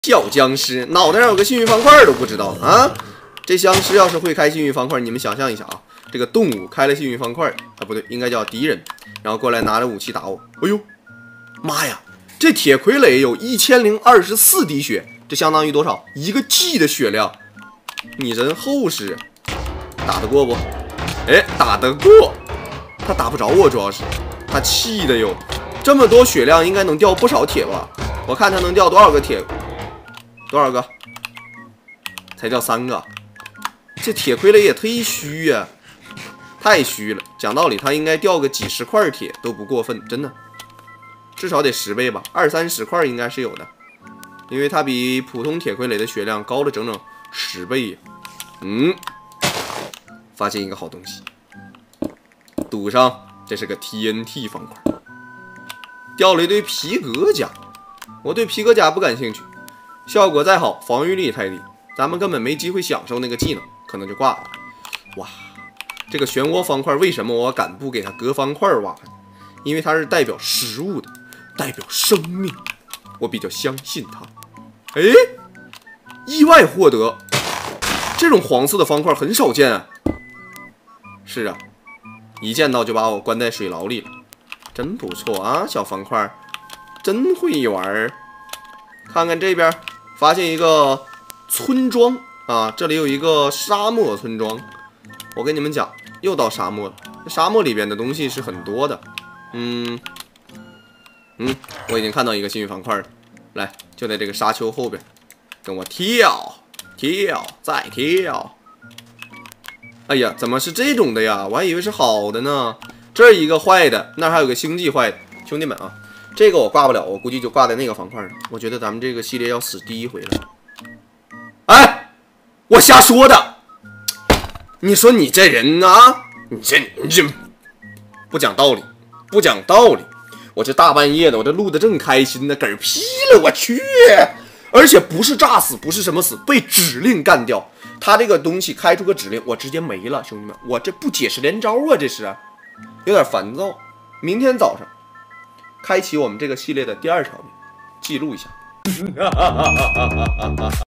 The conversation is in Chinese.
小僵尸脑袋上有个幸运方块都不知道啊！这僵尸要是会开幸运方块，你们想象一下啊，这个动物开了幸运方块啊，不对，应该叫敌人，然后过来拿着武器打我。哎呦，妈呀！这铁傀儡有1024滴血，这相当于多少？1个 G 的血量。你真厚实，打得过不？哎，打得过。他打不着我，主要是他气的哟。这么多血量，应该能掉不少铁吧？我看他能掉多少个铁？多少个？才掉3个。这铁傀儡也忒虚呀，太虚了。讲道理，他应该掉个几十块铁都不过分，真的。至少得10倍吧，20、30块应该是有的，因为它比普通铁傀儡的血量高了整整10倍呀。发现一个好东西，赌上这是个 TNT 方块，掉了一堆皮革甲。我对皮革甲不感兴趣，效果再好，防御力太低，咱们根本没机会享受那个技能，可能就挂了。哇，这个漩涡方块为什么我敢不给它隔方块挖开？因为它是代表食物的，代表生命，我比较相信它。哎，意外获得这种黄色的方块很少见啊。是啊，一见到就把我关在水牢里了，真不错啊，小方块，真会玩儿。看看这边，发现一个村庄啊，这里有一个沙漠村庄。我跟你们讲，又到沙漠了。沙漠里边的东西是很多的。我已经看到一个幸运方块了，来，就在这个沙丘后边，跟我跳，再跳。哎呀，怎么是这种的呀？我还以为是好的呢。这儿一个坏的，那儿还有个星际坏的。兄弟们啊，这个我挂不了，我估计就挂在那个方块上。我觉得咱们这个系列要死第一回了。哎，我瞎说的。你说你这人啊，你这不讲道理，不讲道理。我这大半夜的，我这录的正开心呢，嗝屁了，我去！而且不是炸死，不是什么死，被指令干掉。他这个东西开出个指令，我直接没了，兄弟们，我这不解释连招啊，这是有点烦躁。明天早上开启我们这个系列的第2场，记录一下。